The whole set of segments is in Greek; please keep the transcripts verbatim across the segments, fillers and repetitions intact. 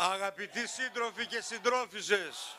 Αγαπητοί σύντροφοι και συντρόφισσες,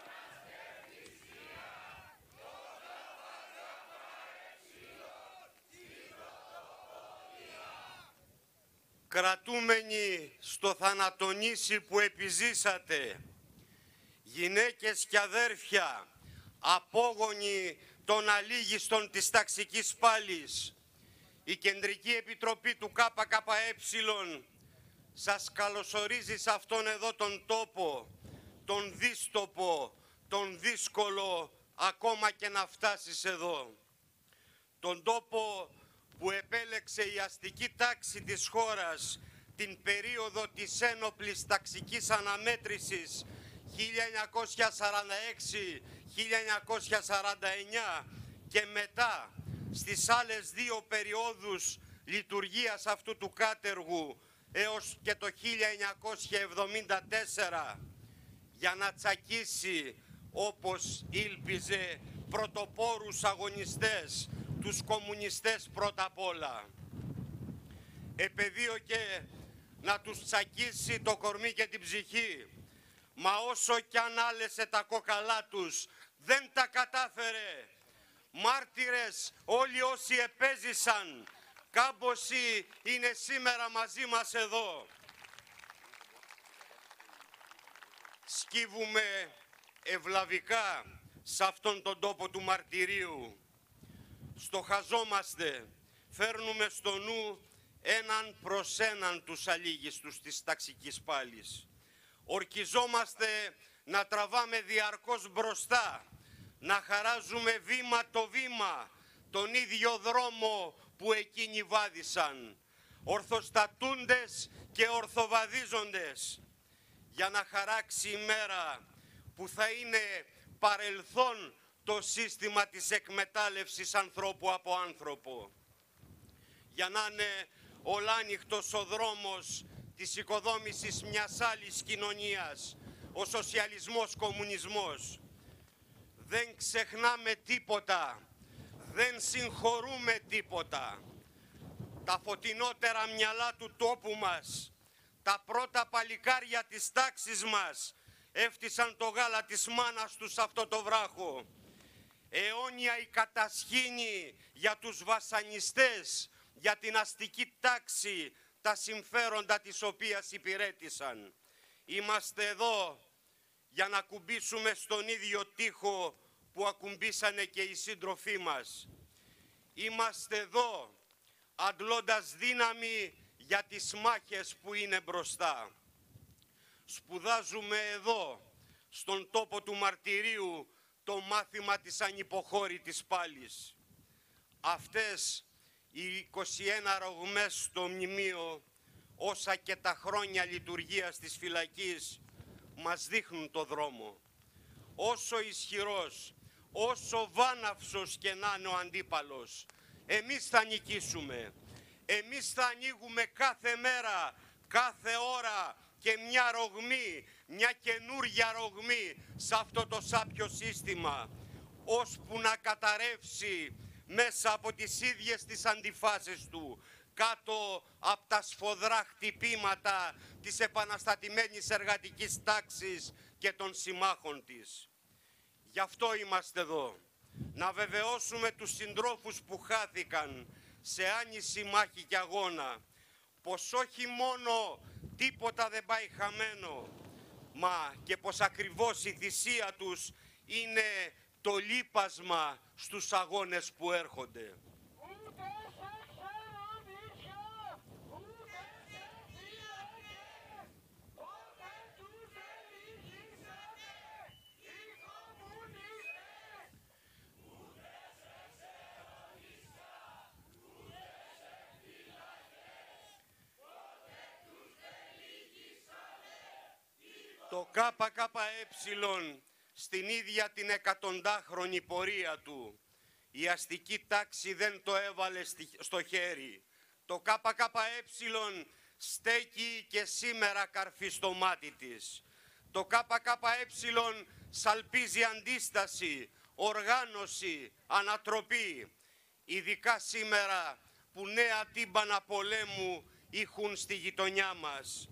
κρατούμενοι στο θανατονίσι που επιζήσατε, γυναίκες και αδέρφια, απόγονοι των αλήγιστων της ταξικής πάλης, η Κεντρική Επιτροπή του ΚΚΕ σας καλωσορίζει σε αυτόν εδώ τον τόπο, τον δύστοπο, τον δύσκολο ακόμα και να φτάσεις εδώ. Τον τόπο που επέλεξε η αστική τάξη της χώρας την περίοδο της ένοπλης ταξικής αναμέτρησης χίλια εννιακόσια σαράντα έξι χίλια εννιακόσια σαράντα εννιά και μετά στις άλλες δύο περιόδους λειτουργίας αυτού του κάτεργου έως και το χίλια εννιακόσια εβδομήντα τέσσερα για να τσακίσει, όπως ήλπιζε, πρωτοπόρους αγωνιστές, τους κομμουνιστές πρώτα απ' όλα. Επεδίωκε να τους τσακίσει το κορμί και την ψυχή, μα όσο κι αν άλεσε τα κόκαλά τους δεν τα κατάφερε. Μάρτυρες όλοι όσοι επέζησαν, κάμποσοι είναι σήμερα μαζί μας εδώ. Σκύβουμε ευλαβικά σε αυτόν τον τόπο του μαρτυρίου. Στοχαζόμαστε, φέρνουμε στο νου έναν προς έναν τους αλήγιστους της ταξικής πάλης. Ορκιζόμαστε να τραβάμε διαρκώς μπροστά, να χαράζουμε βήμα το βήμα τον ίδιο δρόμο που εκείνοι βάδισαν, ορθοστατούντες και ορθοβαδίζοντες, για να χαράξει η μέρα που θα είναι παρελθόν το σύστημα της εκμετάλλευσης ανθρώπου από άνθρωπο, για να είναι ολάνυχτος ο δρόμος της οικοδόμησης μιας άλλης κοινωνίας, ο σοσιαλισμός, κομμουνισμός. Δεν ξεχνάμε τίποτα, δεν συγχωρούμε τίποτα. Τα φωτεινότερα μυαλά του τόπου μας, τα πρώτα παλικάρια της τάξης μας έφτισαν το γάλα της μάνας τους σε αυτό το βράχο. Αιώνια η κατασχήνη για τους βασανιστές, για την αστική τάξη, τα συμφέροντα της οποίας υπηρέτησαν. Είμαστε εδώ για να κουμπίσουμε στον ίδιο τοίχο που ακουμπήσανε και οι σύντροφοί μας. Είμαστε εδώ αντλώντας δύναμη για τις μάχες που είναι μπροστά. Σπουδάζουμε εδώ, στον τόπο του μαρτυρίου, το μάθημα της ανυποχώρητης πάλης. Αυτές οι είκοσι ένα ρογμές στο μνημείο, όσα και τα χρόνια λειτουργίας της φυλακής, μας δείχνουν το δρόμο. Όσο ισχυρός, όσο βάναυσος και να είναι ο αντίπαλος, εμείς θα νικήσουμε. Εμείς θα ανοίγουμε κάθε μέρα, κάθε ώρα και μια ρογμή, μια καινούργια ρογμή σε αυτό το σάπιο σύστημα, ώσπου να καταρρεύσει μέσα από τις ίδιες τις αντιφάσεις του, κάτω από τα σφοδρά χτυπήματα της επαναστατημένης εργατικής τάξης και των συμμάχων της. Γι' αυτό είμαστε εδώ, να βεβαιώσουμε τους συντρόφους που χάθηκαν σε άνηση μάχη και αγώνα, πως όχι μόνο τίποτα δεν πάει χαμένο, μα και πως ακριβώς η θυσία τους είναι το λείπασμα στους αγώνες που έρχονται. Το ΚΚΕ στην ίδια την εκατοντάχρονη πορεία του, η αστική τάξη δεν το έβαλε στο χέρι. Το ΚΚΕ στέκει και σήμερα καρφί στο μάτι της. Το ΚΚΕ σαλπίζει αντίσταση, οργάνωση, ανατροπή. Ειδικά σήμερα που νέα τύμπανα πολέμου ηχούν στη γειτονιά μας.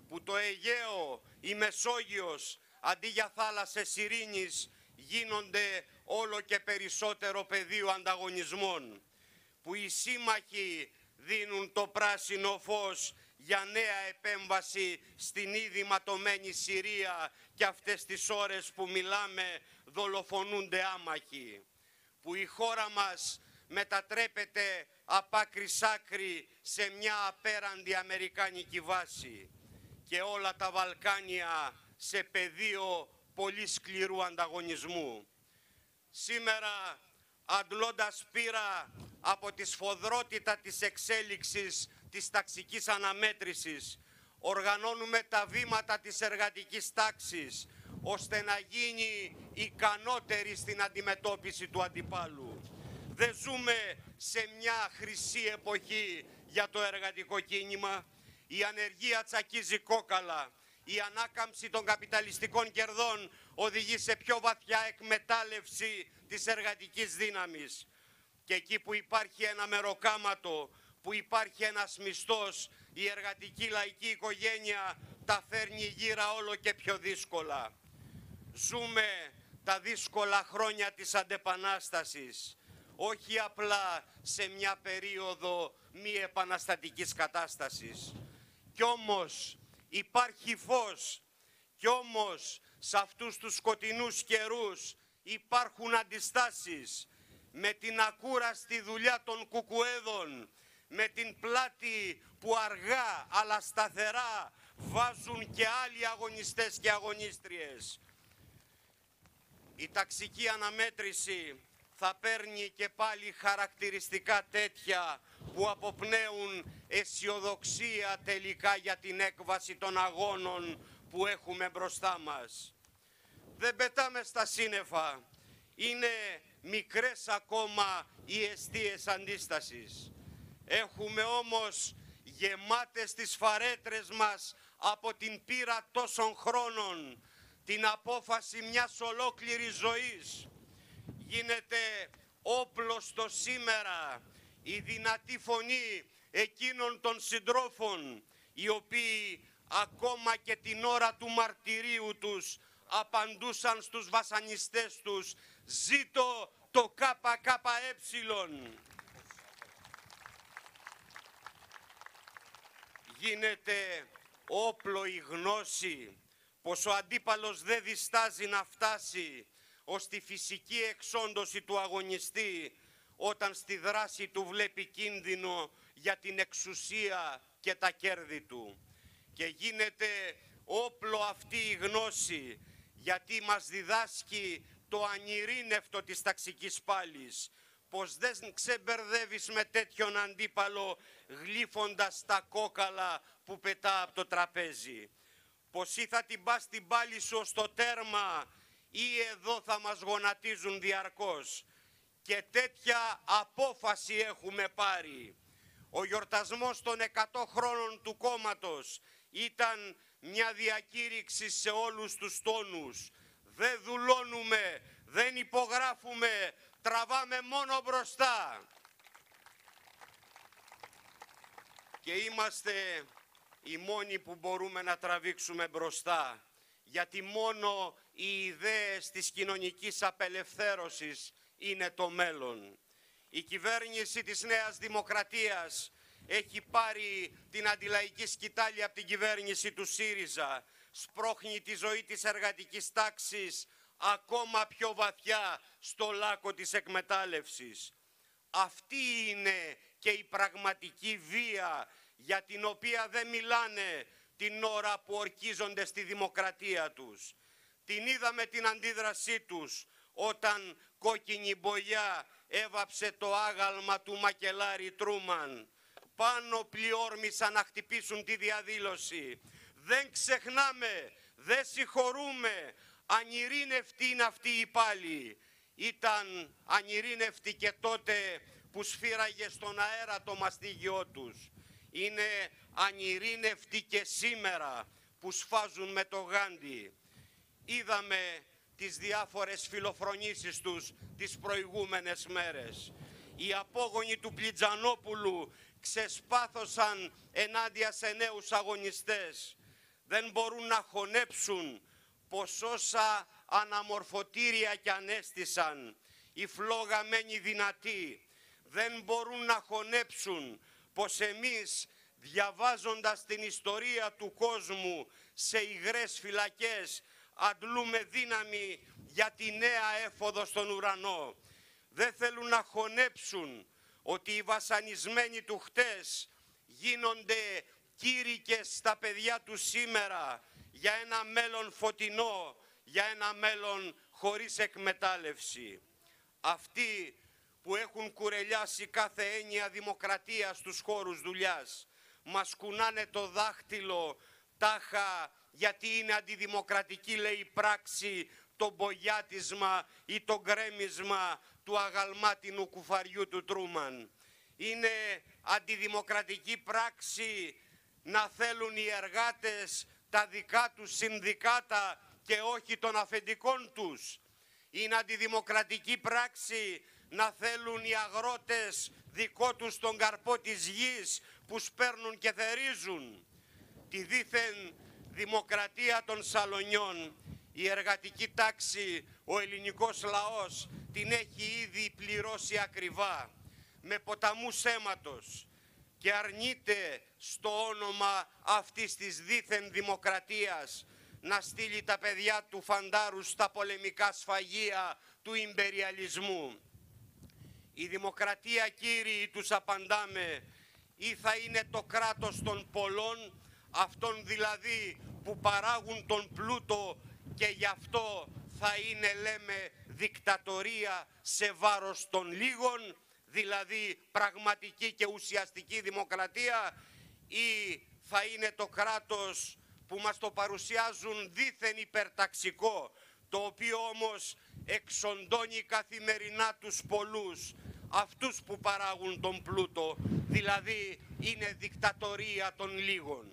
που το Αιγαίο, η Μεσόγειος, αντί για θάλασσες ειρήνης, γίνονται όλο και περισσότερο πεδίο ανταγωνισμών, που οι σύμμαχοι δίνουν το πράσινο φως για νέα επέμβαση στην ήδη ματωμένη Συρία και αυτές τις ώρες που μιλάμε δολοφονούνται άμαχοι, που η χώρα μας μετατρέπεται απ' άκρη σ' άκρη σε μια απέραντη αμερικάνικη βάση και όλα τα Βαλκάνια σε πεδίο πολύ σκληρού ανταγωνισμού. Σήμερα, αντλώντας πείρα από τη σφοδρότητα της εξέλιξης της ταξικής αναμέτρησης, οργανώνουμε τα βήματα της εργατικής τάξης, ώστε να γίνει ικανότερη στην αντιμετώπιση του αντιπάλου. Δεν ζούμε σε μια χρυσή εποχή για το εργατικό κίνημα. Η ανεργία τσακίζει κόκαλα. Η ανάκαμψη των καπιταλιστικών κερδών οδηγεί σε πιο βαθιά εκμετάλλευση της εργατικής δύναμης. Και εκεί που υπάρχει ένα μεροκάματο, που υπάρχει ένας μισθός, η εργατική λαϊκή οικογένεια τα φέρνει γύρα όλο και πιο δύσκολα. Ζούμε τα δύσκολα χρόνια της αντεπανάστασης, όχι απλά σε μια περίοδο μη επαναστατικής κατάστασης. Κι όμως υπάρχει φως, κι όμως σε αυτούς τους σκοτεινούς καιρούς υπάρχουν αντιστάσεις. Με την ακούραστη δουλειά των κουκουέδων, με την πλάτη που αργά αλλά σταθερά βάζουν και άλλοι αγωνιστές και αγωνίστριες. Η ταξική αναμέτρηση θα παίρνει και πάλι χαρακτηριστικά τέτοια που αποπνέουν αισιοδοξία τελικά για την έκβαση των αγώνων που έχουμε μπροστά μας. Δεν πετάμε στα σύννεφα. Είναι μικρές ακόμα οι εστίες αντίστασης. Έχουμε όμως γεμάτες τις φαρέτρες μας από την πείρα τόσων χρόνων την απόφαση μιας ολόκληρης ζωής. Γίνεται όπλος το σήμερα η δυνατή φωνή εκείνων των συντρόφων, οι οποίοι ακόμα και την ώρα του μαρτυρίου τους απαντούσαν στους βασανιστές τους «Ζήτω το ΚΚΕ». Γίνεται όπλο η γνώση πως ο αντίπαλος δεν διστάζει να φτάσει ως τη φυσική εξόντωση του αγωνιστή όταν στη δράση του βλέπει κίνδυνο για την εξουσία και τα κέρδη του. Και γίνεται όπλο αυτή η γνώση γιατί μας διδάσκει το ανηρήνευτο της ταξικής πάλης, πως δεν ξεμπερδεύεις με τέτοιον αντίπαλο γλύφοντας τα κόκαλα που πετά από το τραπέζι. Πως ή θα την πας την πάλη σου ως το τέρμα ή εδώ θα μας γονατίζουν διαρκώς. Και τέτοια απόφαση έχουμε πάρει. Ο γιορτασμός των εκατό χρόνων του κόμματος ήταν μια διακήρυξη σε όλους τους τόνους. Δεν δουλώνουμε, δεν υπογράφουμε, τραβάμε μόνο μπροστά. Και είμαστε οι μόνοι που μπορούμε να τραβήξουμε μπροστά, γιατί μόνο οι ιδέες της κοινωνικής απελευθέρωσης είναι το μέλλον. Η κυβέρνηση της Νέας Δημοκρατίας έχει πάρει την αντιλαϊκή σκητάλη από την κυβέρνηση του ΣΥΡΙΖΑ, σπρώχνει τη ζωή της εργατικής τάξης ακόμα πιο βαθιά στο λάκκο της εκμετάλλευσης. Αυτή είναι και η πραγματική βία για την οποία δεν μιλάνε την ώρα που ορκίζονται στη δημοκρατία τους. Την είδαμε την αντίδρασή τους όταν κόκκινη μπογιά έβαψε το άγαλμα του μακελάρη Τρούμαν. Πάνω πληόρμησαν να χτυπήσουν τη διαδήλωση. Δεν ξεχνάμε, δεν συγχωρούμε. Ανηρήνευτοι είναι αυτοί οι υπάλληλοι. Ήταν ανηρήνευτοι και τότε που σφύραγε στον αέρα το μαστίγιό τους. Είναι ανηρήνευτοι και σήμερα που σφάζουν με το γάντι. Είδαμε τις διάφορες φιλοφρονήσεις τους τις προηγούμενες μέρες. Οι απόγονοι του Πλιτζανόπουλου ξεσπάθωσαν ενάντια σε νέους αγωνιστές. Δεν μπορούν να χωνέψουν πως όσα αναμορφωτήρια κι ανέστησαν, η φλόγα μένει δυνατή. Δεν μπορούν να χωνέψουν πως εμείς, διαβάζοντας την ιστορία του κόσμου σε υγρές φυλακές, αντλούμε δύναμη για τη νέα έφοδο στον ουρανό. Δεν θέλουν να χωνέψουν ότι οι βασανισμένοι του χτες γίνονται κήρυκες στα παιδιά του σήμερα για ένα μέλλον φωτεινό, για ένα μέλλον χωρίς εκμετάλλευση. Αυτοί που έχουν κουρελιάσει κάθε έννοια δημοκρατίας στους χώρους δουλειάς μας κουνάνε το δάχτυλο τάχα γιατί είναι αντιδημοκρατική, λέει, πράξη το μπογιάτισμα ή το γκρέμισμα του αγαλμάτινου κουφαριού του Τρούμαν. Είναι αντιδημοκρατική πράξη να θέλουν οι εργάτες τα δικά τους συνδικάτα και όχι των αφεντικών τους. Είναι αντιδημοκρατική πράξη να θέλουν οι αγρότες δικό τους τον καρπό της γης που σπέρνουν και θερίζουν. Τη δήθεν δημοκρατία των σαλονιών η εργατική τάξη, ο ελληνικός λαός την έχει ήδη πληρώσει ακριβά με ποταμούς αίματος και αρνείται στο όνομα αυτής της δήθεν δημοκρατίας να στείλει τα παιδιά του φαντάρου στα πολεμικά σφαγεία του ιμπεριαλισμού. Η δημοκρατία, κύριοι, τους απαντάμε, ή θα είναι το κράτος των πολλών, αυτών δηλαδή που παράγουν τον πλούτο και γι' αυτό θα είναι, λέμε, δικτατορία σε βάρος των λίγων, δηλαδή πραγματική και ουσιαστική δημοκρατία, ή θα είναι το κράτος που μας το παρουσιάζουν δήθεν υπερταξικό, το οποίο όμως εξοντώνει καθημερινά τους πολλούς, αυτούς που παράγουν τον πλούτο, δηλαδή είναι δικτατορία των λίγων.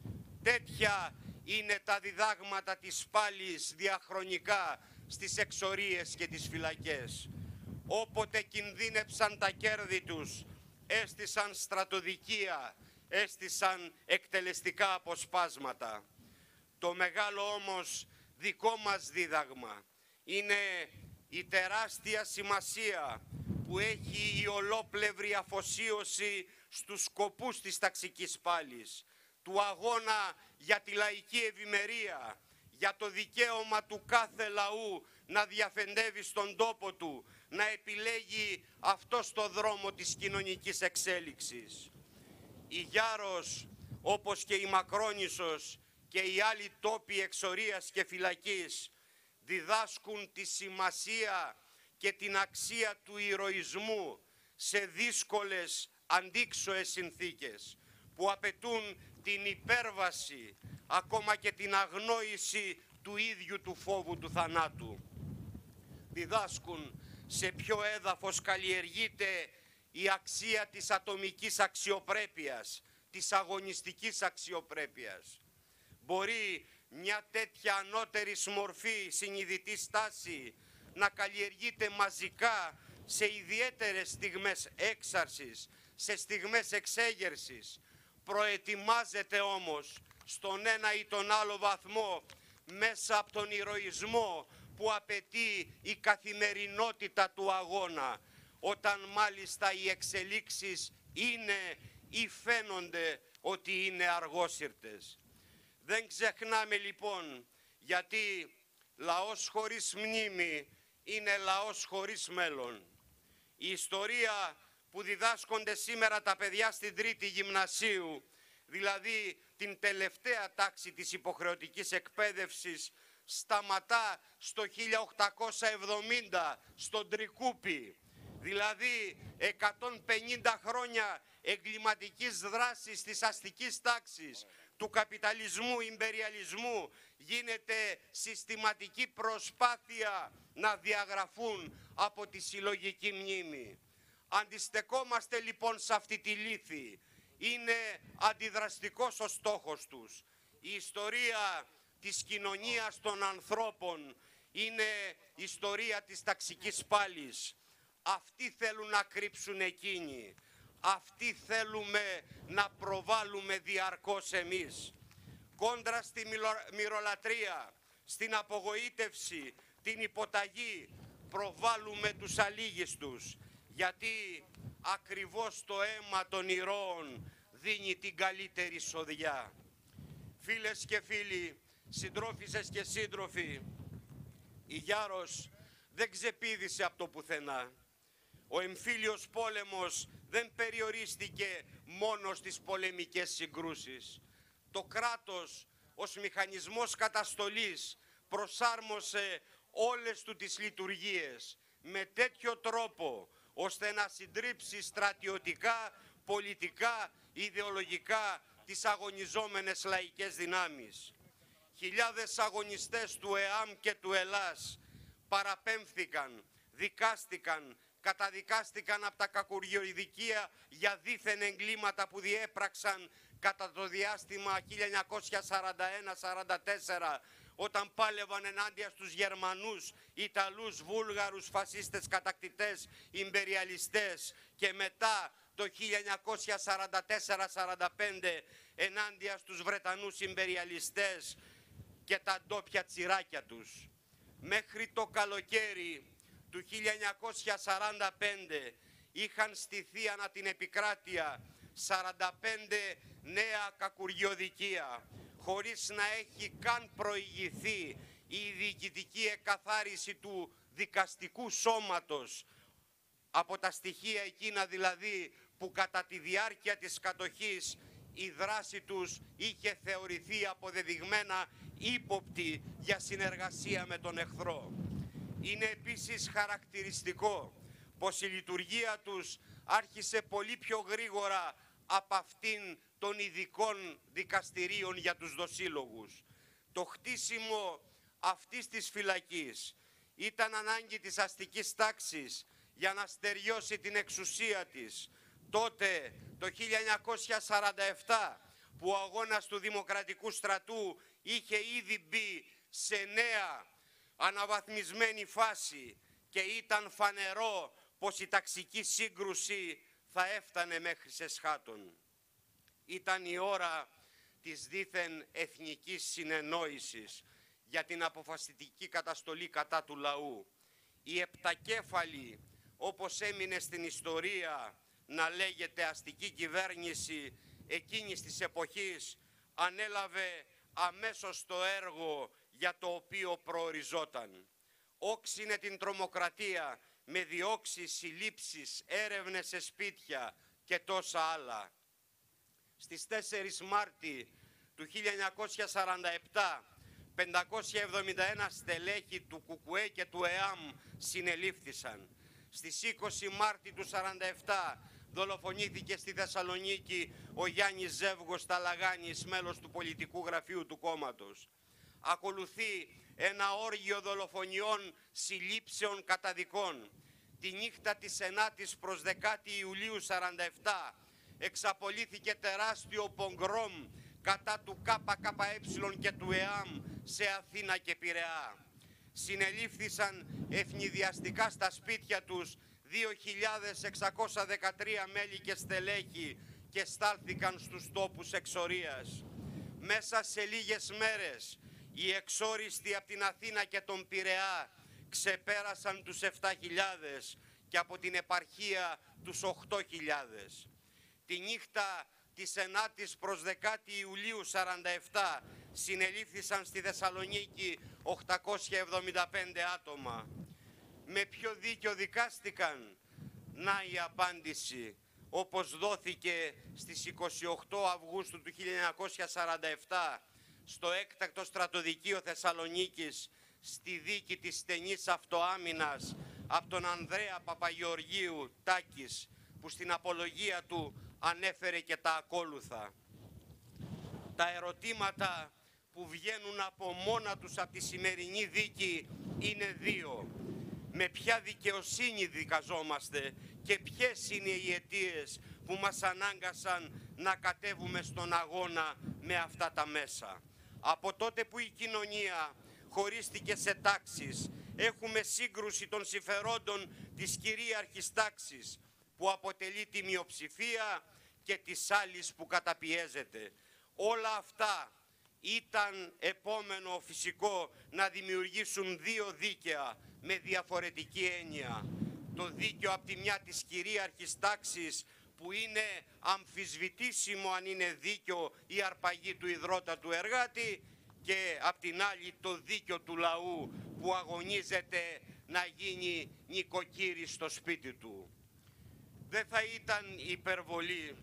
Τέτοια είναι τα διδάγματα της πάλης διαχρονικά στις εξορίες και τις φυλακές. Όποτε κινδύνεψαν τα κέρδη τους, έστησαν στρατοδικεία, έστησαν εκτελεστικά αποσπάσματα. Το μεγάλο όμως δικό μας δίδαγμα είναι η τεράστια σημασία που έχει η ολόπλευρη αφοσίωση στους σκοπούς της ταξικής πάλης, του αγώνα για τη λαϊκή ευημερία, για το δικαίωμα του κάθε λαού να διαφεντεύει στον τόπο του, να επιλέγει αυτό στο δρόμο της κοινωνικής εξέλιξης. Η Γιάρος, όπως και η Μακρόνισσος και οι άλλοι τόποι εξορίας και φυλακής, διδάσκουν τη σημασία και την αξία του ηρωισμού σε δύσκολες αντίξωες συνθήκες που απαιτούν την υπέρβαση, ακόμα και την αγνόηση του ίδιου του φόβου του θανάτου. Διδάσκουν σε ποιο έδαφος καλλιεργείται η αξία της ατομικής αξιοπρέπειας, της αγωνιστικής αξιοπρέπειας. Μπορεί μια τέτοια ανώτερη μορφή συνειδητή στάση να καλλιεργείται μαζικά σε ιδιαίτερες στιγμές έξαρσης, σε στιγμές εξέγερσης. Προετοιμάζεται όμως στον ένα ή τον άλλο βαθμό μέσα από τον ηρωισμό που απαιτεί η καθημερινότητα του αγώνα, όταν μάλιστα οι εξελίξεις είναι ή φαίνονται ότι είναι αργόσυρτες. Δεν ξεχνάμε λοιπόν, γιατί λαός χωρίς μνήμη είναι λαός χωρίς μέλλον. Η ιστορία που διδάσκονται σήμερα τα παιδιά στην τρίτη γυμνασίου, δηλαδή την τελευταία τάξη της υποχρεωτικής εκπαίδευσης, σταματά στο χίλια οκτακόσια εβδομήντα στον Τρικούπι, δηλαδή εκατόν πενήντα χρόνια εγκληματικής δράσης της αστικής τάξης, του καπιταλισμού, ιμπεριαλισμού, γίνεται συστηματική προσπάθεια να διαγραφούν από τη συλλογική μνήμη. Αντιστεκόμαστε λοιπόν σε αυτή τη λύθη. Είναι αντιδραστικός ο στόχος τους. Η ιστορία της κοινωνίας των ανθρώπων είναι ιστορία της ταξικής πάλης. Αυτοί θέλουν να κρύψουν εκείνοι. Αυτοί θέλουμε να προβάλλουμε διαρκώς εμείς. κόντρα στη μυρολατρεία, στην απογοήτευση, την υποταγή, προβάλλουμε τους αλήγιστους, γιατί ακριβώς το αίμα των ηρώων δίνει την καλύτερη σοδιά. Φίλες και φίλοι, συντρόφισσες και σύντροφοι, η Γιάρος δεν ξεπήδησε από το πουθενά. Ο εμφύλιος πόλεμος δεν περιορίστηκε μόνο στις πολεμικές συγκρούσεις. Το κράτος ως μηχανισμός καταστολής προσάρμοσε όλες του τις λειτουργίες με τέτοιο τρόπο ώστε να συντρίψει στρατιωτικά, πολιτικά, ιδεολογικά τις αγωνιζόμενες λαϊκές δυνάμεις. Χιλιάδες αγωνιστές του ΕΑΜ και του ΕΛΑΣ παραπέμφθηκαν, δικάστηκαν, καταδικάστηκαν από τα κακουριοειδικεία για δίθεν εγκλήματα που διέπραξαν κατά το διάστημα χίλια εννιακόσια σαράντα ένα σαράντα τέσσερα, όταν πάλευαν ενάντια στους Γερμανούς, Ιταλούς, Βούλγαρους, φασίστες, κατακτητές, ιμπεριαλιστές, και μετά το χίλια εννιακόσια σαράντα τέσσερα σαράντα πέντε ενάντια στους Βρετανούς ιμπεριαλιστές και τα ντόπια τσιράκια τους. Μέχρι το καλοκαίρι του χίλια εννιακόσια σαράντα πέντε είχαν στηθεί ανά την επικράτεια σαράντα πέντε νέα κακουριοδικεία, χωρίς να έχει καν προηγηθεί η διοικητική εκαθάριση του δικαστικού σώματος, από τα στοιχεία εκείνα δηλαδή που κατά τη διάρκεια της κατοχής η δράση τους είχε θεωρηθεί αποδεδειγμένα ύποπτη για συνεργασία με τον εχθρό. Είναι επίσης χαρακτηριστικό πως η λειτουργία τους άρχισε πολύ πιο γρήγορα από αυτήν των ειδικών δικαστηρίων για τους δοσύλλογους. Το χτίσιμο αυτής της φυλακής ήταν ανάγκη της αστικής τάξης για να στεριώσει την εξουσία της. Τότε, το χίλια εννιακόσια σαράντα επτά, που ο αγώνας του Δημοκρατικού Στρατού είχε ήδη μπει σε νέα αναβαθμισμένη φάση και ήταν φανερό πως η ταξική σύγκρουση θα έφτανε μέχρι σε σχάτων. Ήταν η ώρα της δίθεν εθνικής συνεννόησης για την αποφασιστική καταστολή κατά του λαού. Η επτακέφαλη, όπως έμεινε στην ιστορία να λέγεται, αστική κυβέρνηση εκείνης της εποχής, ανέλαβε αμέσως το έργο για το οποίο προοριζόταν. Όξινε την τρομοκρατία με διώξεις, συλλήψεις, έρευνες σε σπίτια και τόσα άλλα. Στις τέσσερις Μάρτη του χίλια εννιακόσια σαράντα επτά, πεντακόσια εβδομήντα ένα στελέχη του ΚΚΕ και του ΕΑΜ συνελήφθησαν. Στις είκοσι Μάρτη του σαράντα επτά δολοφονήθηκε στη Θεσσαλονίκη ο Γιάννης Ζεύγος Ταλαγάνης, μέλος του πολιτικού γραφείου του κόμματος. Ακολουθεί ένα όργιο δολοφονιών, συλλήψεων, καταδικών. Τη νύχτα της ενάτης προς δέκατη Ιουλίου σαράντα επτά εξαπολύθηκε τεράστιο πογκρόμ κατά του ΚΚΕ και του ΕΑΜ σε Αθήνα και Πειραιά. Συνελήφθησαν ευνηδιαστικά στα σπίτια τους δύο χιλιάδες εξακόσια δεκατρία μέλη και στελέχη και στάλθηκαν στους τόπους εξορίας. Μέσα σε λίγες μέρες οι εξόριστοι από την Αθήνα και τον Πειραιά ξεπέρασαν τους επτά χιλιάδες και από την επαρχία τους οκτώ χιλιάδες. Τη νύχτα της ενάτης προς δέκατη Ιουλίου σαράντα επτά συνελήφθησαν στη Θεσσαλονίκη οκτακόσια εβδομήντα πέντε άτομα. Με ποιο δίκιο δικάστηκαν? Να η απάντηση, όπως δόθηκε στις είκοσι οκτώ Αυγούστου του χίλια εννιακόσια σαράντα επτά στο έκτακτο στρατοδικείο Θεσσαλονίκης, στη δίκη της στενής αυτοάμυνας από τον Ανδρέα Παπαγεωργίου Τάκης, που στην απολογία του ανέφερε και τα ακόλουθα. Τα ερωτήματα που βγαίνουν από μόνα τους από τη σημερινή δίκη είναι δύο. Με ποια δικαιοσύνη δικαζόμαστε και ποιες είναι οι αιτίες που μας ανάγκασαν να κατέβουμε στον αγώνα με αυτά τα μέσα? Από τότε που η κοινωνία χωρίστηκε σε τάξεις, έχουμε σύγκρουση των συμφερόντων της κυρίαρχης τάξης, που αποτελεί τη μειοψηφία, και της άλλης που καταπιέζεται. Όλα αυτά ήταν επόμενο φυσικό να δημιουργήσουν δύο δίκαια με διαφορετική έννοια. Το δίκαιο από τη μια της κυρίαρχης τάξης, που είναι αμφισβητήσιμο αν είναι δίκαιο η αρπαγή του ιδρώτα του εργάτη, και απ' την άλλη το δίκαιο του λαού που αγωνίζεται να γίνει νοικοκύρης στο σπίτι του. Δεν θα ήταν υπερβολή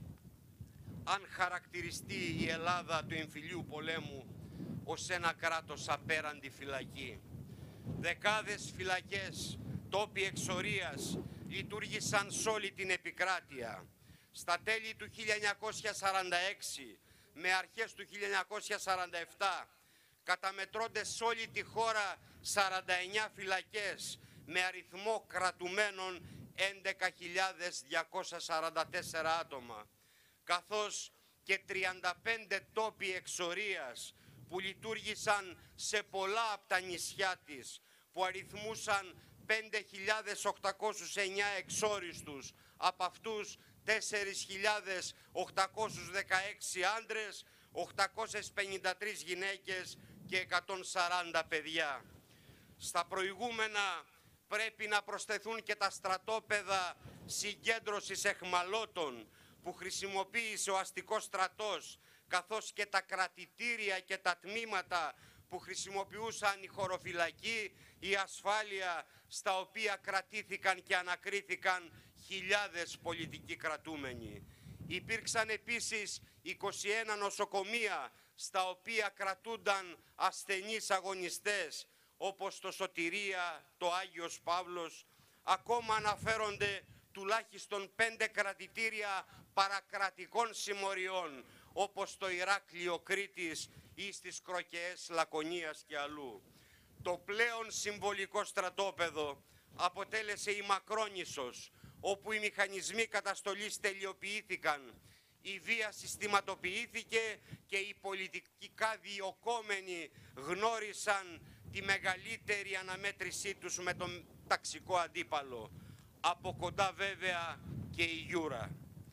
αν χαρακτηριστεί η Ελλάδα του εμφυλίου πολέμου ως ένα κράτος απέραντη φυλακή. Δεκάδες φυλακές, τόποι εξορίας λειτουργήσαν σ' όλη την επικράτεια. Στα τέλη του χίλια εννιακόσια σαράντα έξι με αρχές του χίλια εννιακόσια σαράντα επτά καταμετρώνται σε όλη τη χώρα σαράντα εννιά φυλακές με αριθμό κρατουμένων έντεκα χιλιάδες διακόσια σαράντα τέσσερα άτομα, καθώς και τριάντα πέντε τόποι εξορίας που λειτουργήσαν σε πολλά από τα νησιά της, που αριθμούσαν πέντε χιλιάδες οκτακόσιους εννιά εξόριστους, από αυτούς τέσσερις χιλιάδες οκτακόσιους δεκαέξι άντρες, οκτακόσιες πενήντα τρεις γυναίκες και εκατόν σαράντα παιδιά. Στα προηγούμενα πρέπει να προσθεθούν και τα στρατόπεδα συγκέντρωσης εχμαλώτων που χρησιμοποίησε ο αστικός στρατός, καθώς και τα κρατητήρια και τα τμήματα που χρησιμοποιούσαν οι χωροφυλακοί, η ασφάλεια, στα οποία κρατήθηκαν και ανακρίθηκαν χιλιάδες πολιτικοί κρατούμενοι. Υπήρξαν επίσης είκοσι ένα νοσοκομεία στα οποία κρατούνταν ασθενείς αγωνιστές, όπως το Σωτηρία, το Άγιος Παύλος. Ακόμα αναφέρονται τουλάχιστον πέντε κρατητήρια παρακρατικών συμμοριών, όπως το Ηράκλειο Κρήτης ή στις Κροκεές Λακωνίας και αλλού. Το πλέον συμβολικό στρατόπεδο αποτέλεσε η Μακρόνισσος, όπου οι μηχανισμοί καταστολής τελειοποιήθηκαν, η βία συστηματοποιήθηκε και οι πολιτικά διοκόμενοι γνώρισαν τη μεγαλύτερη αναμέτρησή τους με τον ταξικό αντίπαλο. Από κοντά βέβαια και η Γιούρα.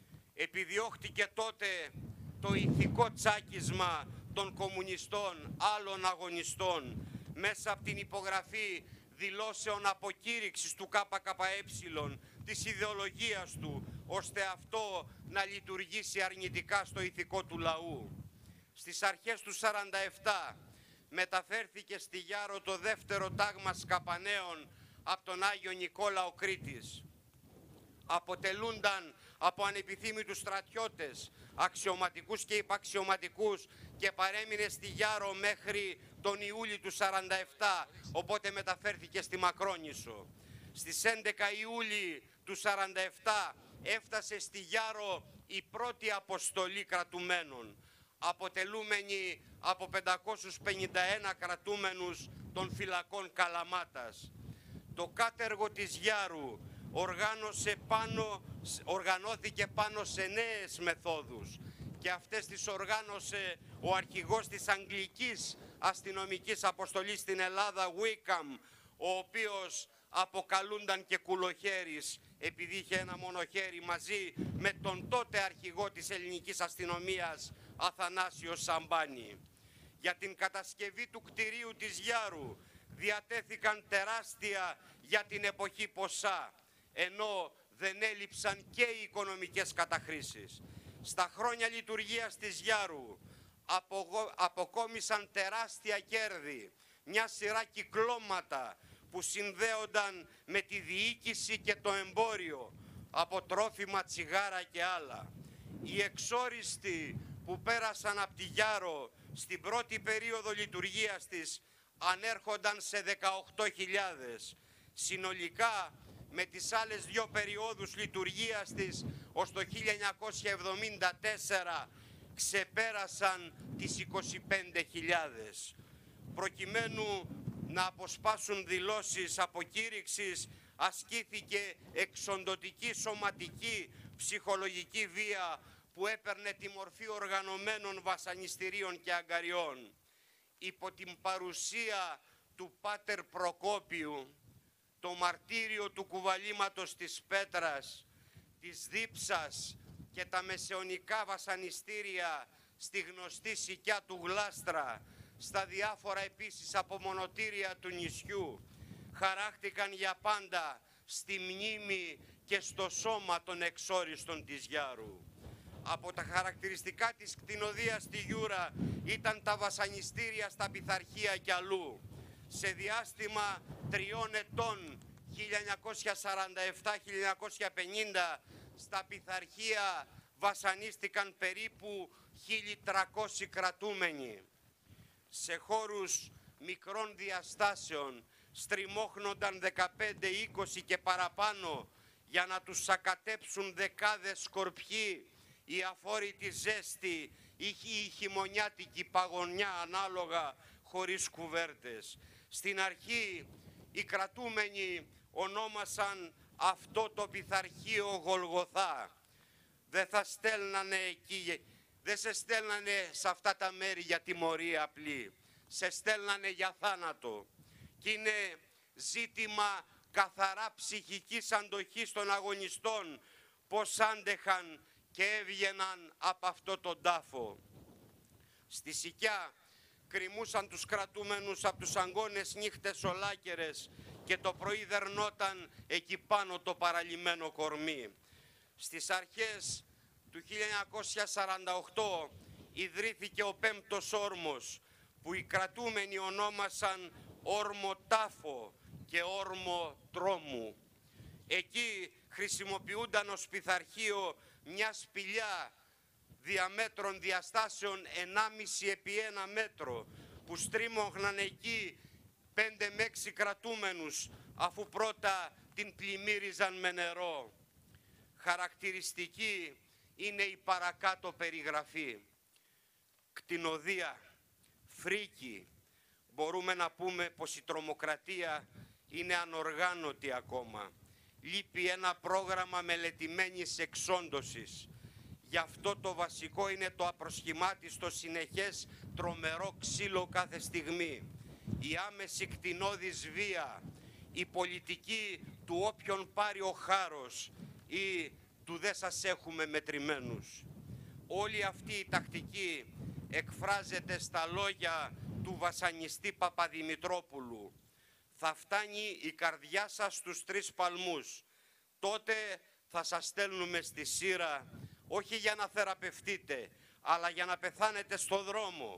Επιδιώχτηκε τότε το ηθικό τσάκισμα των κομμουνιστών άλλων αγωνιστών μέσα από την υπογραφή δηλώσεων αποκήρυξης του ΚΚΕ, της ιδεολογίας του, ώστε αυτό να λειτουργήσει αρνητικά στο ηθικό του λαού. Στις αρχές του σαράντα επτά μεταφέρθηκε στη Γιάρο το δεύτερο τάγμα σκαπανέων από τον Άγιο Νικόλαο Κρήτης. Αποτελούνταν από ανεπιθύμητους στρατιώτες, αξιωματικούς και υπαξιωματικούς, και παρέμεινε στη Γιάρο μέχρι τον Ιούλιο του σαράντα επτά, οπότε μεταφέρθηκε στη Μακρόνισσο. Στις έντεκα Ιουλίου του σαράντα επτά έφτασε στη Γιάρο η πρώτη αποστολή κρατουμένων, αποτελούμενη από πεντακόσιους πενήντα ένα κρατούμενους των φυλακών Καλαμάτας. Το κάτεργο της Γιάρου οργάνωσε πάνω, οργανώθηκε πάνω σε νέες μεθόδους και αυτές τις οργάνωσε ο αρχηγός της Αγγλικής αστυνομικής αποστολής στην Ελλάδα, Wickham, ο οποίος αποκαλούνταν και Κουλοχέρης επειδή είχε ένα μόνο χέρι, μαζί με τον τότε αρχηγό της ελληνικής αστυνομίας, Αθανάσιο Σαμπάνη. Για την κατασκευή του κτηρίου της Γιάρου διατέθηκαν τεράστια για την εποχή ποσά, ενώ δεν έλειψαν και οι οικονομικές καταχρήσεις. Στα χρόνια λειτουργίας της Γιάρου αποκόμισαν τεράστια κέρδη, μια σειρά κυκλώματα που συνδέονταν με τη διοίκηση και το εμπόριο, από τρόφιμα, τσιγάρα και άλλα. Οι εξόριστοι που πέρασαν από τη Γιάρο στην πρώτη περίοδο λειτουργίας της ανέρχονταν σε δεκαοκτώ χιλιάδες. Συνολικά, με τις άλλες δύο περιόδους λειτουργίας της ως το χίλια εννιακόσια εβδομήντα τέσσερα ξεπέρασαν τις είκοσι πέντε χιλιάδες. Προκειμένου να αποσπάσουν δηλώσεις αποκήρυξης, ασκήθηκε εξοντωτική σωματική ψυχολογική βία που έπαιρνε τη μορφή οργανωμένων βασανιστήριων και αγκαριών. Υπό την παρουσία του Πάτερ Προκόπιου, το μαρτύριο του κουβαλήματος της πέτρας, της δίψας και τα μεσαιωνικά βασανιστήρια στη γνωστή Σικιά του Γλάστρα, στα διάφορα επίσης απομονωτήρια του νησιού, χαράχτηκαν για πάντα στη μνήμη και στο σώμα των εξόριστων της Γιάρου. Από τα χαρακτηριστικά της κτηνοδείας στη Γιούρα ήταν τα βασανιστήρια στα πειθαρχία κι αλλού. Σε διάστημα τριών ετών, χίλια εννιακόσια σαράντα επτά με χίλια εννιακόσια πενήντα, στα πειθαρχία βασανίστηκαν περίπου χίλια τριακόσιοι κρατούμενοι. Σε χώρους μικρών διαστάσεων στριμώχνονταν δεκαπέντε είκοσι και παραπάνω για να τους σακατέψουν δεκάδες σκορπιοί, η αφόρητη ζέστη ή η χειμωνιάτικη παγωνιά ανάλογα, χωρίς κουβέρτες. Στην αρχή οι κρατούμενοι ονόμασαν αυτό το πειθαρχείο Γολγοθά. Δεν θα στέλνανε εκεί, δεν σε στέλνανε σε αυτά τα μέρη για τιμωρία απλή, σε στέλνανε για θάνατο. Και είναι ζήτημα καθαρά ψυχικής αντοχής των αγωνιστών πως άντεχαν και έβγαιναν από αυτό τον τάφο. Στη Σικιά κρυμούσαν τους κρατούμενους από τους αγκώνες νύχτες ολάκερες και το πρωί δερνόταν εκεί πάνω το παραλυμμένο κορμί. Στις αρχές του χίλια εννιακόσια σαράντα οκτώ ιδρύθηκε ο πέμπτος όρμος, που οι κρατούμενοι ονόμασαν όρμο τάφο και όρμο τρόμου. Εκεί χρησιμοποιούνταν ως πειθαρχείο μια σπηλιά διαμέτρων διαστάσεων ενάμιση επί ένα μέτρο, που στρίμωχναν εκεί πέντε με έξι κρατούμενους, αφού πρώτα την πλημμύριζαν με νερό. Χαρακτηριστική είναι η παρακάτω περιγραφή. Κτηνοδεία, φρίκη. Μπορούμε να πούμε πως η τρομοκρατία είναι ανοργάνωτη ακόμα. Λείπει ένα πρόγραμμα μελετημένης εξόντωσης. Γι' αυτό το βασικό είναι το απροσχημάτιστο συνεχές τρομερό ξύλο κάθε στιγμή. Η άμεση κτηνώδης βία, η πολιτική του όποιον πάρει ο χάρος ή του δεν σας έχουμε μετρημένους. Όλη αυτή η τακτική εκφράζεται στα λόγια του βασανιστή Παπαδημητρόπουλου. Θα φτάνει η καρδιά σας στους τρεις παλμούς. Τότε θα σας στέλνουμε στη Σύρα, όχι για να θεραπευτείτε, αλλά για να πεθάνετε στο δρόμο.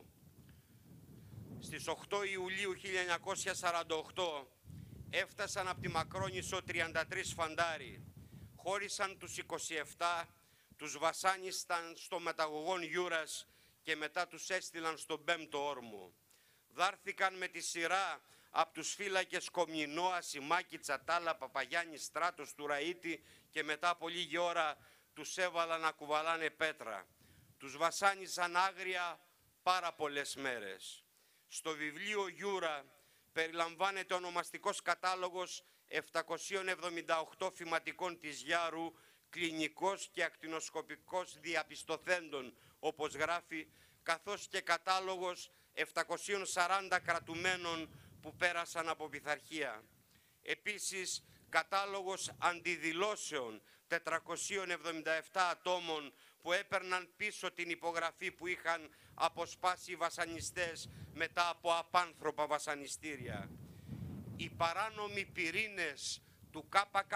Στις οκτώ Ιουλίου χίλια εννιακόσια σαράντα οκτώ έφτασαν από τη Μακρόνησο τριάντα τρεις φαντάροι. Χώρισαν τους είκοσι επτά, τους βασάνισταν στο μεταγωγόν Γιούρας και μετά τους έστειλαν στον πέμπτο όρμο. Δάρθηκαν με τη σειρά από τους φύλακες Κομινό, Ασημάκη, Τσατάλα, Παπαγιάννη, Στράτος, του Ραΐτη και μετά από λίγη ώρα τους έβαλαν να κουβαλάνε πέτρα. Τους βασάνισαν άγρια πάρα πολλές μέρες. Στο βιβλίο Γιούρα περιλαμβάνεται ονομαστικός κατάλογος επτακοσίων εβδομήντα οκτώ φυματικών της Γιάρου, κλινικός και ακτινοσκοπικός διαπιστωθέντων, όπως γράφει, καθώς και κατάλογος επτακοσίων σαράντα κρατουμένων που πέρασαν από πειθαρχία. Επίσης, κατάλογος αντιδηλώσεων τετρακοσίων εβδομήντα επτά ατόμων που έπαιρναν πίσω την υπογραφή που είχαν αποσπάσει οι βασανιστές μετά από απάνθρωπα βασανιστήρια. Οι παράνομοι πυρήνες του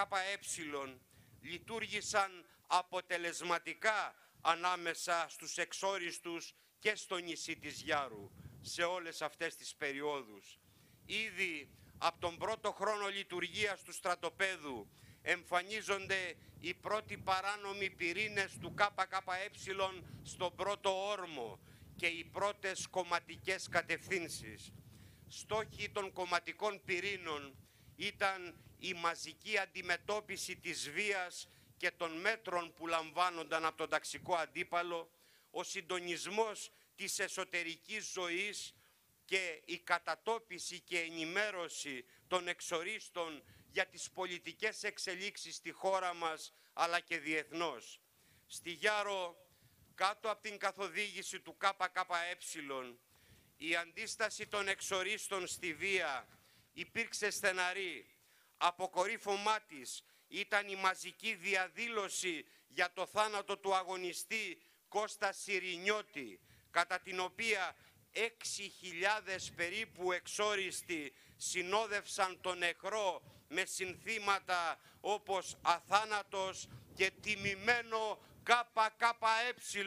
ΚΚΕ λειτουργήσαν αποτελεσματικά ανάμεσα στους εξόριστους και στο νησί της Γιάρου σε όλες αυτές τις περιόδους. Ήδη από τον πρώτο χρόνο λειτουργίας του στρατοπέδου εμφανίζονται οι πρώτοι παράνομοι πυρήνες του ΚΚΕ στον πρώτο όρμο και οι πρώτες κομματικές κατευθύνσεις. Στόχοι των κομματικών πυρήνων ήταν η μαζική αντιμετώπιση της βίας και των μέτρων που λαμβάνονταν από τον ταξικό αντίπαλο, ο συντονισμός της εσωτερικής ζωής και η κατατόπιση και ενημέρωση των εξορίστων για τις πολιτικές εξελίξεις στη χώρα μας αλλά και διεθνώς. Στη Γιάρο, κάτω από την καθοδήγηση του ΚΚΕ, η αντίσταση των εξορίστων στη βία υπήρξε στεναρή. Αποκορύφωμά της ήταν η μαζική διαδήλωση για το θάνατο του αγωνιστή Κώστα Σιρινιώτη, κατά την οποία έξι χιλιάδες περίπου εξόριστοι συνόδευσαν τον νεκρό με συνθήματα όπως αθάνατος και τιμημένο ΚΚΕ.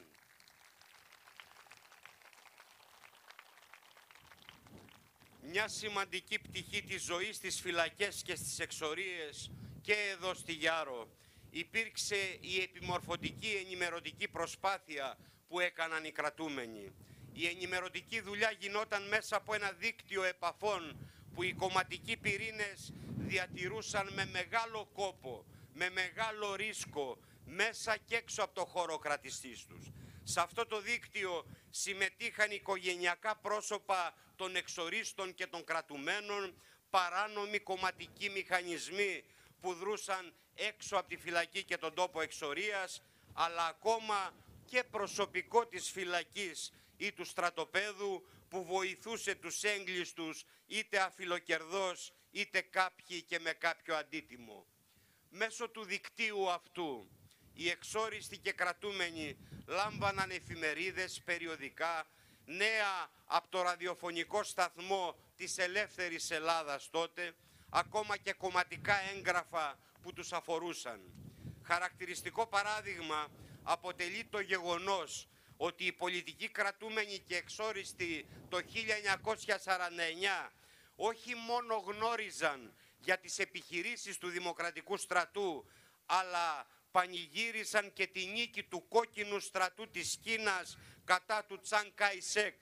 Μια σημαντική πτυχή της ζωής στις φυλακές και στις εξορίες και εδώ στη Γιάρο υπήρξε η επιμορφωτική ενημερωτική προσπάθεια που έκαναν οι κρατούμενοι. Η ενημερωτική δουλειά γινόταν μέσα από ένα δίκτυο επαφών που οι κομματικοί πυρήνες διατηρούσαν με μεγάλο κόπο, με μεγάλο ρίσκο, μέσα και έξω από το χώρο κρατιστής τους. Σε αυτό το δίκτυο συμμετείχαν οικογενειακά πρόσωπα των εξορίστων και των κρατουμένων, παράνομοι κομματικοί μηχανισμοί που δρούσαν έξω από τη φυλακή και τον τόπο εξορίας, αλλά ακόμα και προσωπικό της φυλακής ή του στρατοπέδου που βοηθούσε τους έγκλειστους είτε αφιλοκερδός είτε κάποιοι και με κάποιο αντίτιμο. Μέσω του δικτύου αυτού οι εξόριστοι και κρατούμενοι λάμβαναν εφημερίδες, περιοδικά, νέα από το ραδιοφωνικό σταθμό της Ελεύθερης Ελλάδας τότε, ακόμα και κομματικά έγγραφα που τους αφορούσαν. Χαρακτηριστικό παράδειγμα αποτελεί το γεγονός ότι οι πολιτικοί κρατούμενοι και εξόριστοι το χίλια εννιακόσια σαράντα εννιά όχι μόνο γνώριζαν για τις επιχειρήσεις του Δημοκρατικού Στρατού, αλλά πανηγύρισαν και τη νίκη του κόκκινου στρατού της Κίνας κατά του Τσιάνγκ Καϊ-σεκ.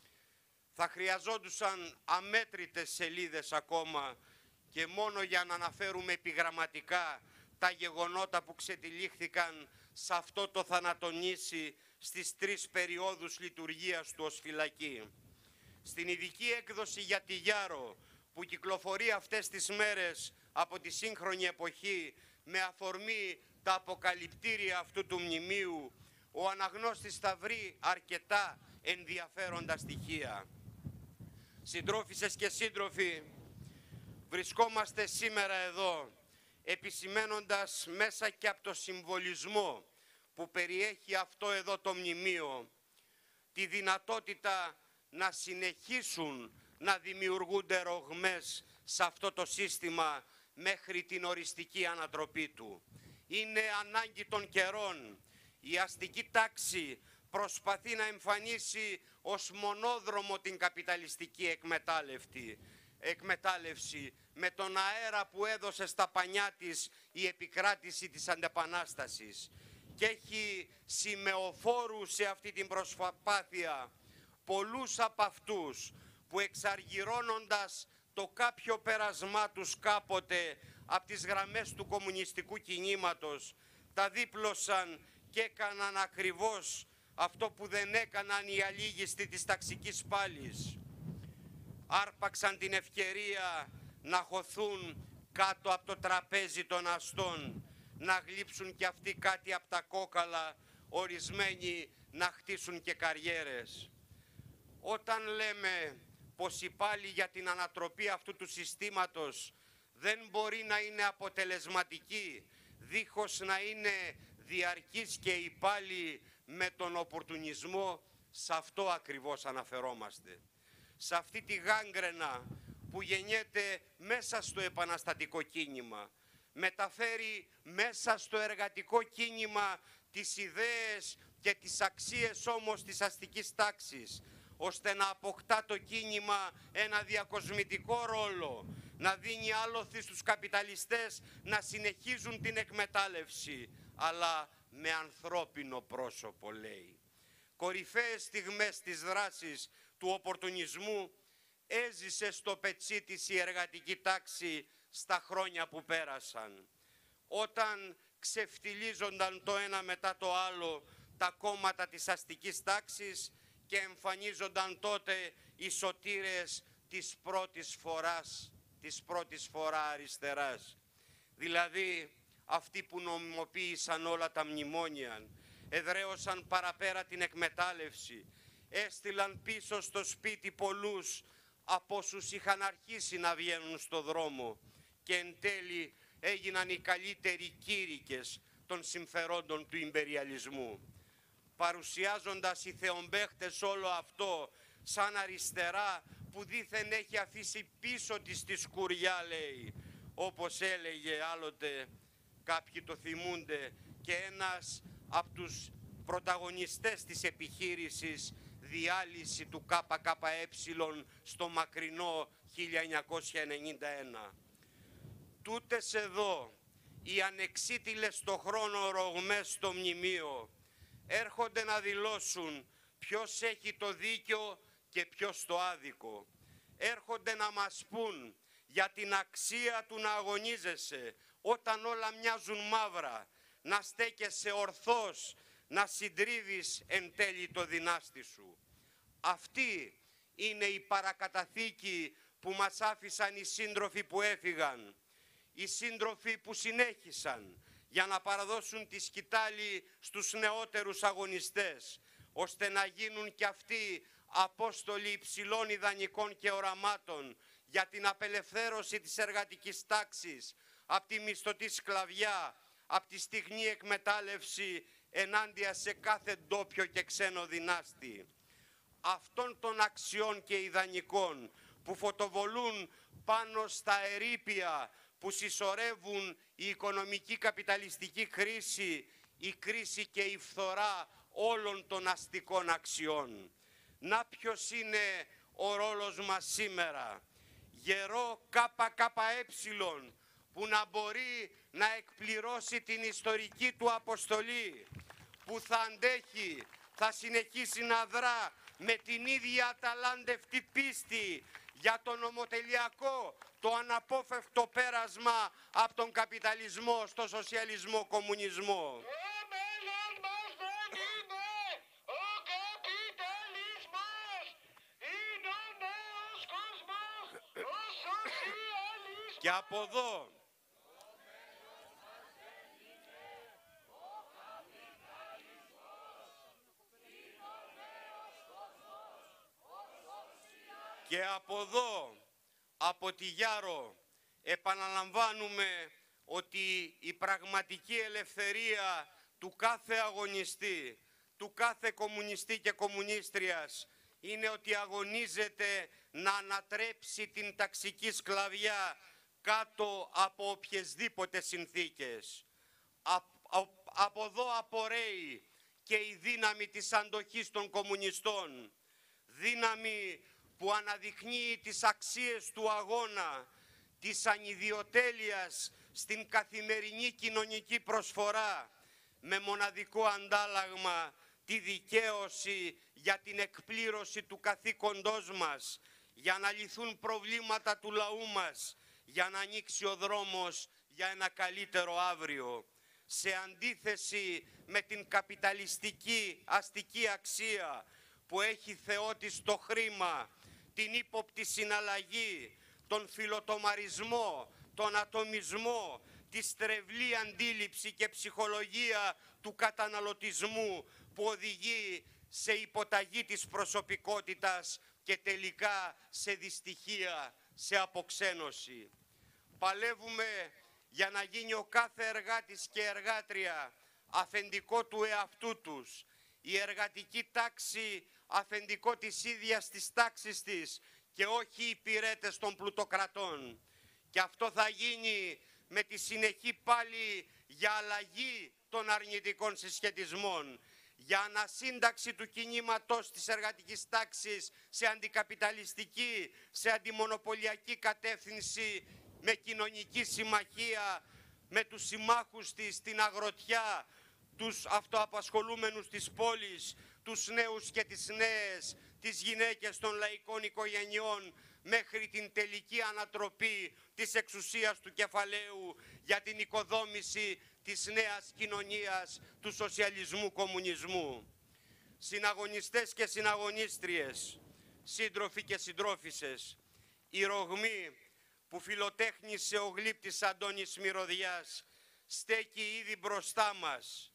Θα χρειαζόντουσαν αμέτρητες σελίδες ακόμα και μόνο για να αναφέρουμε επιγραμματικά τα γεγονότα που ξετυλίχθηκαν σε αυτό το θανατονίσι στις τρεις περιόδους λειτουργίας του ως φυλακή. Στην ειδική έκδοση για τη Γιάρο που κυκλοφορεί αυτές τις μέρες από τη σύγχρονη εποχή με αφορμή τα αποκαλυπτήρια αυτού του μνημείου, ο αναγνώστης θα βρει αρκετά ενδιαφέροντα στοιχεία. Συντρόφισσες και σύντροφοι, βρισκόμαστε σήμερα εδώ επισημένοντας μέσα και από το συμβολισμό που περιέχει αυτό εδώ το μνημείο τη δυνατότητα να συνεχίσουν να δημιουργούνται ρογμές σε αυτό το σύστημα μέχρι την οριστική ανατροπή του. Είναι ανάγκη των καιρών. Η αστική τάξη προσπαθεί να εμφανίσει ως μονόδρομο την καπιταλιστική εκμετάλλευση, εκμετάλλευση με τον αέρα που έδωσε στα πανιά της η επικράτηση της αντεπανάστασης. Και έχει σημεοφόρους σε αυτή την προσπάθεια πολλούς από αυτούς που εξαργυρώνοντας το κάποιο πέρασμά τους κάποτε από τις γραμμές του κομμουνιστικού κινήματος τα δίπλωσαν και έκαναν ακριβώς αυτό που δεν έκαναν οι αλήγιστοι της ταξικής πάλης. Άρπαξαν την ευκαιρία να χωθούν κάτω από το τραπέζι των αστών, να γλύψουν κι αυτοί κάτι από τα κόκαλα, ορισμένοι να χτίσουν και καριέρες. Όταν λέμε πως η πάλη για την ανατροπή αυτού του συστήματος δεν μπορεί να είναι αποτελεσματική, δίχως να είναι διαρκής και η πάλη με τον οπορτουνισμό, σε αυτό ακριβώς αναφερόμαστε. Σε αυτή τη γάγκρενα που γεννιέται μέσα στο επαναστατικό κίνημα, μεταφέρει μέσα στο εργατικό κίνημα τις ιδέες και τις αξίες όμως της αστικής τάξης, ώστε να αποκτά το κίνημα ένα διακοσμητικό ρόλο, να δίνει άλοθη στους καπιταλιστές να συνεχίζουν την εκμετάλλευση, αλλά με ανθρώπινο πρόσωπο, λέει. Κορυφαίες στιγμές της δράσης του οπορτουνισμού έζησε στο πετσί της η εργατική τάξη στα χρόνια που πέρασαν, όταν ξεφτιλίζονταν το ένα μετά το άλλο τα κόμματα της αστικής τάξης και εμφανίζονταν τότε οι σωτήρες της πρώτης φοράς, της πρώτης φορά αριστεράς. Δηλαδή αυτοί που νομιμοποίησαν όλα τα μνημόνια, εδραίωσαν παραπέρα την εκμετάλλευση, έστειλαν πίσω στο σπίτι πολλούς από όσους είχαν αρχίσει να βγαίνουν στο δρόμο και εν τέλει έγιναν οι καλύτεροι κήρυκες των συμφερόντων του ιμπεριαλισμού. παρουσιάζοντας οι θεομπαίχτες όλο αυτό σαν αριστερά που δήθεν έχει αφήσει πίσω της τη σκουριά, λέει, όπως έλεγε άλλοτε, κάποιοι το θυμούνται, και ένας από τους πρωταγωνιστές της επιχείρησης διάλυση του ΚΚΕ στο μακρινό χίλια εννιακόσια ενενήντα ένα. Τούτες εδώ οι ανεξίτηλες στο χρόνο ρογμές στο μνημείο έρχονται να δηλώσουν ποιος έχει το δίκιο και ποιος το άδικο. Έρχονται να μας πούν για την αξία του να αγωνίζεσαι όταν όλα μοιάζουν μαύρα, να στέκεσαι ορθός, να συντρίβεις εν τέλει το δυνάστη σου. Αυτή είναι η παρακαταθήκη που μας άφησαν οι σύντροφοι που έφυγαν, οι σύντροφοι που συνέχισαν για να παραδώσουν τη σκητάλη στους νεότερους αγωνιστές, ώστε να γίνουν κι αυτοί απόστολοι υψηλών ιδανικών και οραμάτων για την απελευθέρωση της εργατικής τάξης από τη μισθωτή σκλαβιά, από τη στιγνή εκμετάλλευση ενάντια σε κάθε ντόπιο και ξένο δυνάστη. Αυτών των αξιών και ιδανικών που φωτοβολούν πάνω στα ερείπια που συσσωρεύουν η οικονομική καπιταλιστική κρίση, η κρίση και η φθορά όλων των αστικών αξιών. Να ποιος είναι ο ρόλος μας σήμερα. Γερό ΚΚΕ που να μπορεί να εκπληρώσει την ιστορική του αποστολή, που θα αντέχει, θα συνεχίσει να δρά με την ίδια αταλάντευτη πίστη για το νομοτελειακό, το αναπόφευκτο πέρασμα από τον καπιταλισμό στο σοσιαλισμό κομμουνισμό. Το μέλλον μας δεν είναι ο καπιταλισμός, είναι ο νέος κόσμος, ο σοσιαλισμός. Και από εδώ, και από εδώ, από τη Γιάρο, επαναλαμβάνουμε ότι η πραγματική ελευθερία του κάθε αγωνιστή, του κάθε κομμουνιστή και κομμουνίστριας, είναι ότι αγωνίζεται να ανατρέψει την ταξική σκλαβιά κάτω από οποιασδήποτε συνθήκες. Από εδώ απορρέει και η δύναμη της αντοχής των κομμουνιστών, δύναμη που αναδεικνύει τις αξίες του αγώνα, της ανιδιοτέλειας στην καθημερινή κοινωνική προσφορά, με μοναδικό αντάλλαγμα τη δικαίωση για την εκπλήρωση του καθήκοντός μας, για να λυθούν προβλήματα του λαού μας, για να ανοίξει ο δρόμος για ένα καλύτερο αύριο. Σε αντίθεση με την καπιταλιστική αστική αξία που έχει θεό της το χρήμα, την ύποπτη συναλλαγή, τον φιλοτομαρισμό, τον ατομισμό, τη στρεβλή αντίληψη και ψυχολογία του καταναλωτισμού που οδηγεί σε υποταγή της προσωπικότητας και τελικά σε δυστυχία, σε αποξένωση. Παλεύουμε για να γίνει ο κάθε εργάτης και εργάτρια αφεντικό του εαυτού τους, η εργατική τάξη αφεντικό της ίδιας της τάξης της και όχι οι υπηρέτες των πλουτοκρατών. Και αυτό θα γίνει με τη συνεχή πάλι για αλλαγή των αρνητικών συσχετισμών, για ανασύνταξη του κινήματος της εργατικής τάξης σε αντικαπιταλιστική, σε αντιμονοπολιακή κατεύθυνση, με κοινωνική συμμαχία, με τους συμμάχους της στην αγροτιά, τους αυτοαπασχολούμενους της πόλης, τους νέους και τις νέες, τις γυναίκες των λαϊκών οικογενειών, μέχρι την τελική ανατροπή της εξουσίας του κεφαλαίου για την οικοδόμηση της νέας κοινωνίας του σοσιαλισμού κομμουνισμού. Συναγωνιστές και συναγωνίστριες, σύντροφοι και συντρόφισσες, η ρογμή που φιλοτέχνησε ο γλύπτης Αντώνης Μυρωδιάς στέκει ήδη μπροστά μας.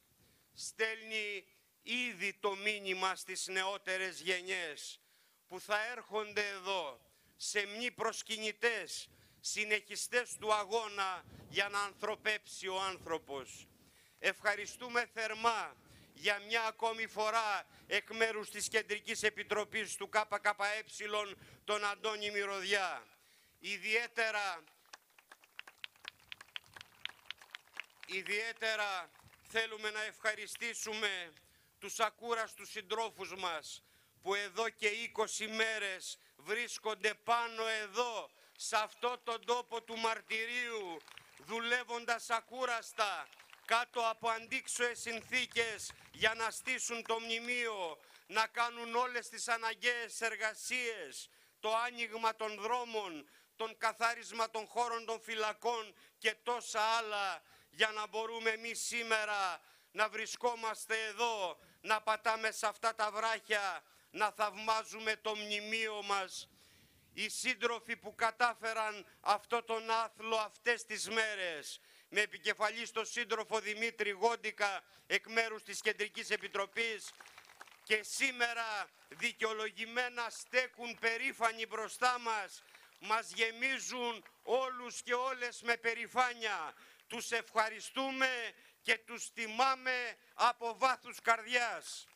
Στέλνει ήδη το μήνυμα στις νεότερες γενιές που θα έρχονται εδώ σε μνη προσκυνητές, συνεχιστές του αγώνα για να ανθρωπέψει ο άνθρωπος. Ευχαριστούμε θερμά για μια ακόμη φορά εκ μέρους της Κεντρικής Επιτροπής του ΚΚΕ, τον Αντώνη Μυρωδιά. Ιδιαίτερα, ιδιαίτερα θέλουμε να ευχαριστήσουμε τους ακούραστους συντρόφους μας που εδώ και είκοσι μέρες βρίσκονται πάνω εδώ, σε αυτό τον τόπο του μαρτυρίου, δουλεύοντας ακούραστα, κάτω από αντίξωες συνθήκες για να στήσουν το μνημείο, να κάνουν όλες τις αναγκαίες εργασίες, το άνοιγμα των δρόμων, τον καθάρισμα των χώρων των φυλακών και τόσα άλλα, για να μπορούμε εμείς σήμερα να βρισκόμαστε εδώ, να πατάμε σε αυτά τα βράχια, να θαυμάζουμε το μνημείο μας. Οι σύντροφοι που κατάφεραν αυτό τον άθλο αυτές τις μέρες, με επικεφαλή στο σύντροφο Δημήτρη Γόντικα εκ μέρους της Κεντρικής Επιτροπής, και σήμερα δικαιολογημένα στέκουν περήφανοι μπροστά μας, μας γεμίζουν όλους και όλες με περηφάνεια. Τους ευχαριστούμε και τους τιμάμε από βάθους καρδιάς.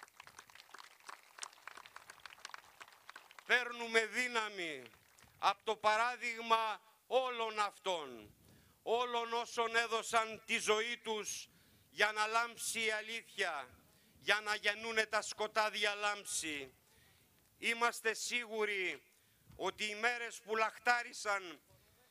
Παίρνουμε δύναμη από το παράδειγμα όλων αυτών, όλων όσων έδωσαν τη ζωή τους για να λάμψει η αλήθεια, για να γεννούνε τα σκοτάδια λάμψη. Είμαστε σίγουροι ότι οι μέρες που λαχτάρισαν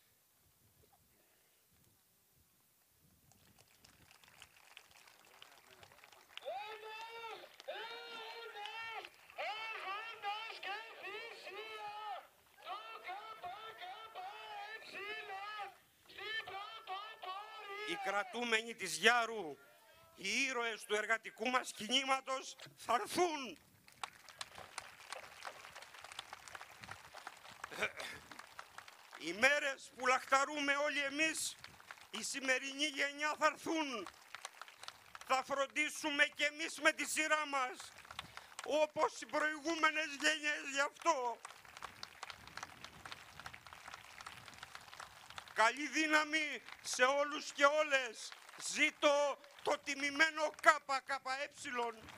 οι κρατούμενοι της Γιάρου, οι ήρωες του εργατικού μας κινήματος, θα έρθουν. Οι μέρες που λαχταρούμε όλοι εμείς, η σημερινή γενιά, θα έρθουν. Θα φροντίσουμε και εμείς με τη σειρά μας, όπως οι προηγούμενες γενιές γι' αυτό. Καλή δύναμη σε όλους και όλες. Ζήτω το τιμημένο ΚΚΕ.